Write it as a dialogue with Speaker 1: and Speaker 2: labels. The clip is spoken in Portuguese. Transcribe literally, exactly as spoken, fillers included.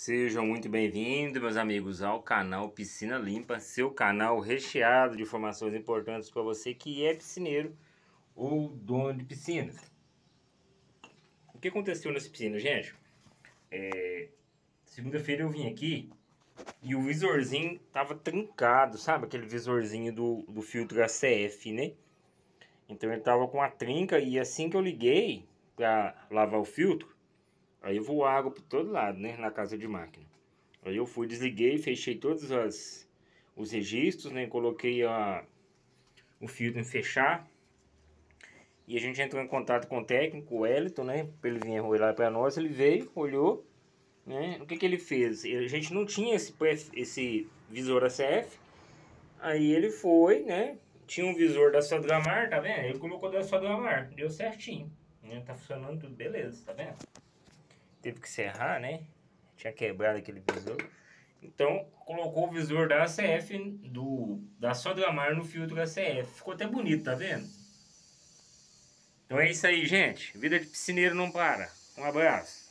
Speaker 1: Sejam muito bem-vindos, meus amigos, ao canal Piscina Limpa, seu canal recheado de informações importantes para você que é piscineiro ou dono de piscina. O que aconteceu nessa piscina, gente? É... Segunda-feira eu vim aqui e o visorzinho tava trancado, sabe? Aquele visorzinho do, do filtro A C F, né? Então ele tava com a trinca e assim que eu liguei para lavar o filtro, aí voou água por todo lado, né? Na casa de máquina. Aí eu fui, desliguei, fechei todos as, os registros, né? Coloquei a, o filtro em fechar. E a gente entrou em contato com o técnico, o Wellington, né? Pra ele vir olhar para nós. Ele veio, olhou, né? O que que ele fez? A gente não tinha esse, esse visor A C F. Aí ele foi, né? Tinha um visor da Sodramar, tá vendo? Ele colocou da Sodramar, deu certinho, né? Tá funcionando tudo, beleza, tá vendo? Teve que serrar, né? Tinha quebrado aquele visor. Então, colocou o visor da A C F, do, da Sodramar no filtro A C F. Ficou até bonito, tá vendo? Então é isso aí, gente. Vida de piscineiro não para. Um abraço.